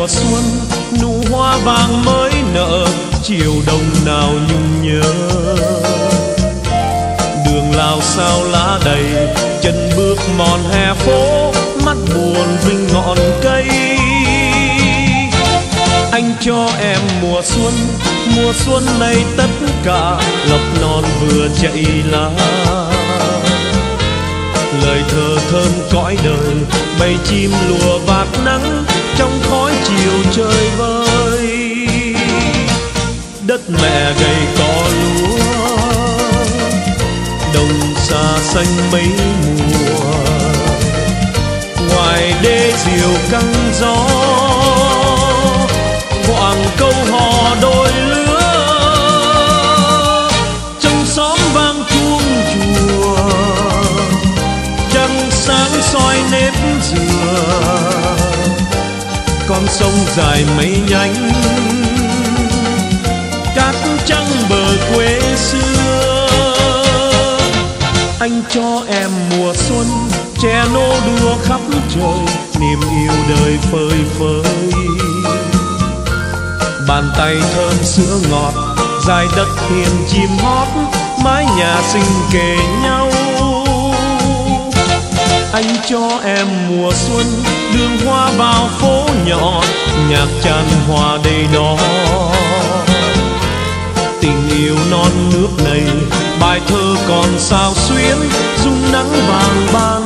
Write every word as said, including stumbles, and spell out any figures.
mùa xuân, nụ hoa vàng mới nở, chiều đông nào nhung nhớ. Đường lao sao lá đầy, chân bước mòn hè phố, mắt buồn vinh ngọn cây. Anh cho em mùa xuân, mùa xuân này tất cả lộc non vừa chạy lá. Lời thơ thơm cõi đời, bầy chim lùa vạt nắng trong khói chiều trời vơi. Đất mẹ gầy cỏ lúa, đồng xa xanh mấy mùa. Ngoài đê diều căng gió, quảng câu hò đôi lứa. Trong xóm vang chuông chùa, trăng sáng soi nếp dừa. Con sông dài mấy nhánh, cát trắng bờ quê xưa. Anh cho em mùa xuân, trẻ nô đùa khắp trời, niềm yêu đời phơi phới. Bàn tay thơm sữa ngọt, dài đất hiền chim hót, mái nhà xinh kề nhau. Anh cho em mùa xuân, đường hoa vào phố nhỏ, nhạc tràn hòa đầy đó. Tình yêu non nước này, bài thơ còn sao xuyến, dung nắng vàng ba